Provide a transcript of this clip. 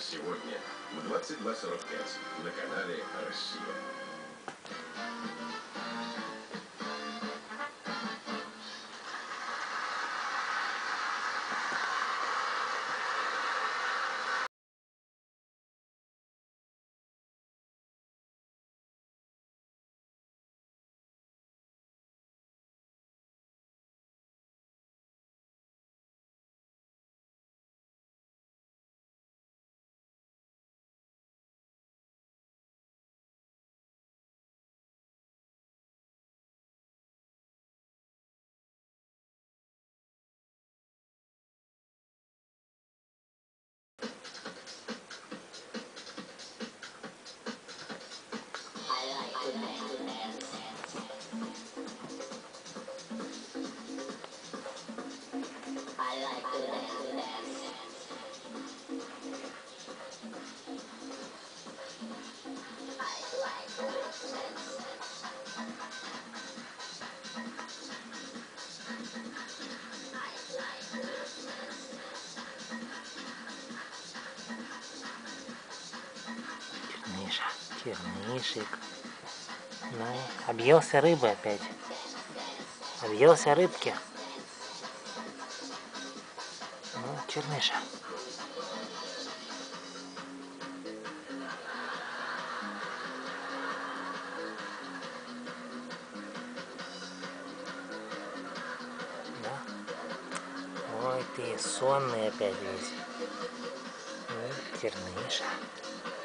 Сегодня в 22:45 на канале «Россия». Чернышик. Ну, объелся рыбы опять. Объелся рыбки. Ну, черныша. Да? Ой, ты сонный опять весь. Ну, черныша.